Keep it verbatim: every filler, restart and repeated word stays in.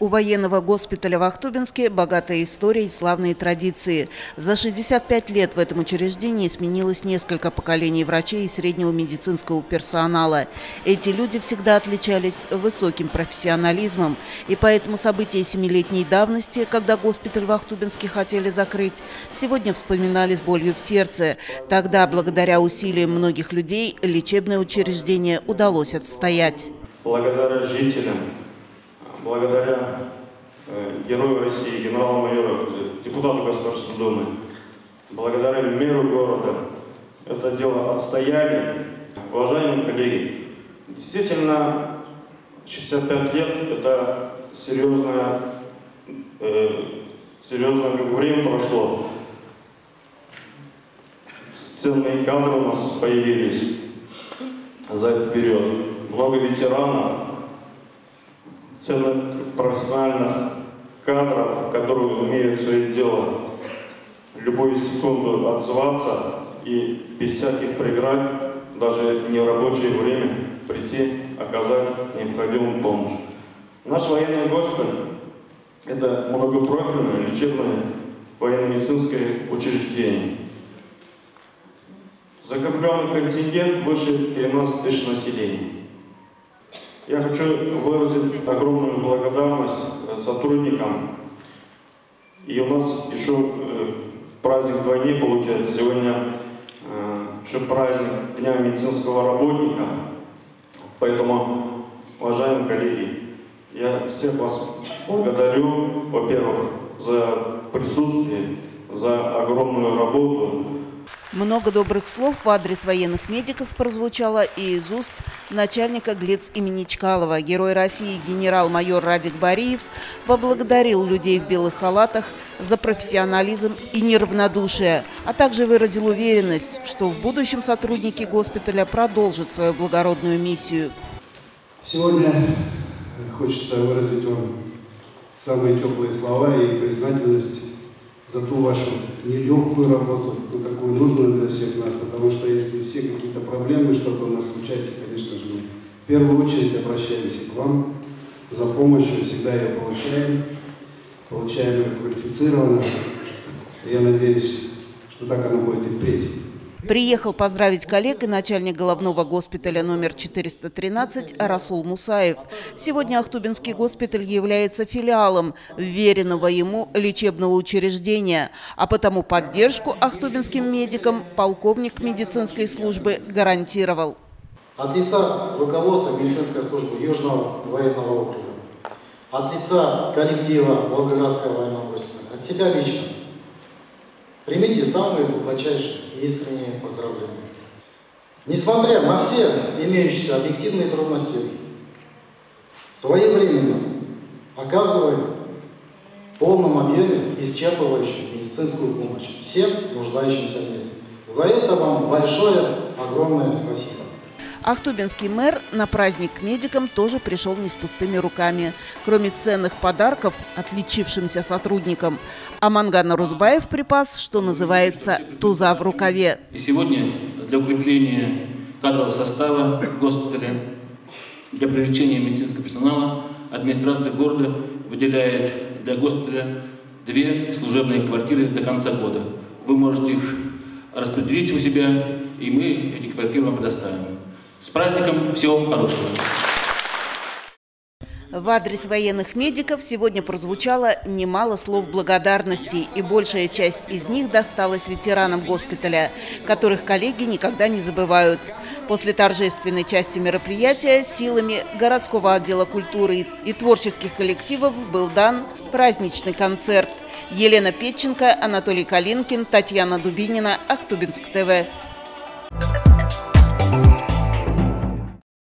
У военного госпиталя в Ахтубинске богатая история и славные традиции. За шестьдесят пять лет в этом учреждении сменилось несколько поколений врачей и среднего медицинского персонала. Эти люди всегда отличались высоким профессионализмом. И поэтому события семилетней давности, когда госпиталь в Ахтубинске хотели закрыть, сегодня вспоминали с болью в сердце. Тогда, благодаря усилиям многих людей, лечебное учреждение удалось отстоять. Благодаря жителям, благодаря э, герою России, генералу-майору, депутату Государственной Думы, благодаря мэру города, это дело отстояли. Уважаемые коллеги, действительно, шестьдесят пять лет – это серьезное, э, серьезное как время прошло. Ценные кадры у нас появились за этот период. Много ветеранов, ценных профессиональных кадров, которые умеют свое дело любую секунду отзываться и без всяких преград, даже не в рабочее время, прийти, оказать необходимую помощь. Наш военный госпиталь – это многопрофильное лечебное военно-медицинское учреждение. Закрепленный контингент выше тринадцати тысяч населения. Я хочу выразить огромную благодарность сотрудникам. И у нас еще праздник вдвойне получается. Сегодня еще праздник Дня медицинского работника. Поэтому, уважаемые коллеги, я всех вас благодарю, во-первых, за присутствие, за огромную работу. Много добрых слов в адрес военных медиков прозвучало и из уст начальника ГЛИЦ имени Чкалова. Герой России генерал-майор Радик Бариев поблагодарил людей в белых халатах за профессионализм и неравнодушие, а также выразил уверенность, что в будущем сотрудники госпиталя продолжат свою благородную миссию. Сегодня хочется выразить вам самые теплые слова и признательность за ту вашу нелегкую работу, но такую нужную для всех нас, потому что если все какие-то проблемы, что-то у нас случается, конечно же, мы в первую очередь обращаемся к вам за помощью, всегда ее получаем, получаем ее квалифицированно. Я надеюсь, что так оно будет и впредь. Приехал поздравить коллег и начальник головного госпиталя номер четыреста тринадцать Расул Мусаев. Сегодня Ахтубинский госпиталь является филиалом вверенного ему лечебного учреждения, а потому поддержку ахтубинским медикам полковник медицинской службы гарантировал. От лица руководства медицинской службы Южного военного округа, от лица коллектива Волгоградского военного госпиталя, от себя лично примите самые глубочайшие и искренние поздравления. Несмотря на все имеющиеся объективные трудности, своевременно оказывая в полном объеме исчерпывающую медицинскую помощь всем нуждающимся в ней. За это вам большое, огромное спасибо. Ахтубинский мэр на праздник к медикам тоже пришел не с пустыми руками. Кроме ценных подарков отличившимся сотрудникам, Аманган Нарузбаев припас, что называется, туза в рукаве. Сегодня для укрепления кадрового состава госпиталя, для привлечения медицинского персонала администрация города выделяет для госпиталя две служебные квартиры до конца года. Вы можете их распределить у себя, и мы эти квартиры вам предоставим. С праздником! Всего вам хорошего! В адрес военных медиков сегодня прозвучало немало слов благодарности, и большая часть из них досталась ветеранам госпиталя, которых коллеги никогда не забывают. После торжественной части мероприятия силами городского отдела культуры и творческих коллективов был дан праздничный концерт. Елена Петченко, Анатолий Калинкин, Татьяна Дубинина, Ахтубинск ТВ.